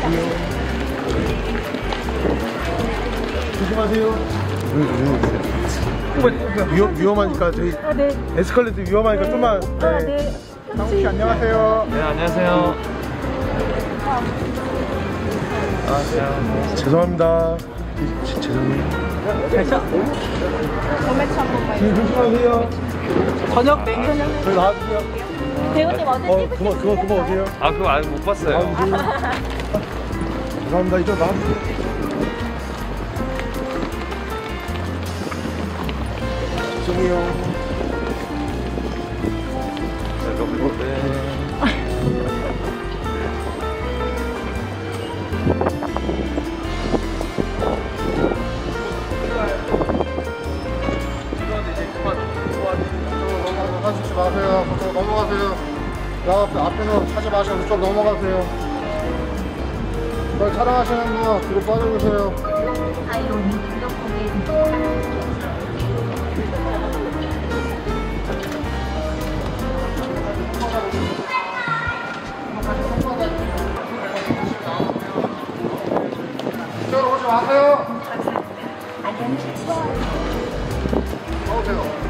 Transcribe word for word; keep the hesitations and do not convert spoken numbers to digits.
조심하세요. 위험, 위험하니까 저희 아, 네. 에스컬레이터 위험하니까 좀만. 네. 아, 네. 상욱씨 안녕하세요. 네, 안녕하세요. 안녕하세요. 죄송합니다. 지- 죄송해요. 조심하세요. 저녁 맹 저희 나와주세요. 배우님 어제 어, 찍으신 그만, 그만, 그만 오세요. 아, 그거 아직 못 봤어요. 아, 죄송합니다. 이쪽 나와주세요. 죄송해요. 네. 하시지 마세요. 그쪽 넘어가세요. 나 앞에, 앞에는 하지 마시고 그쪽 넘어가세요. 저희 촬영하시는 분 뒤로 빠져주세요. 이쪽으로 오지 마세요. 나오세요.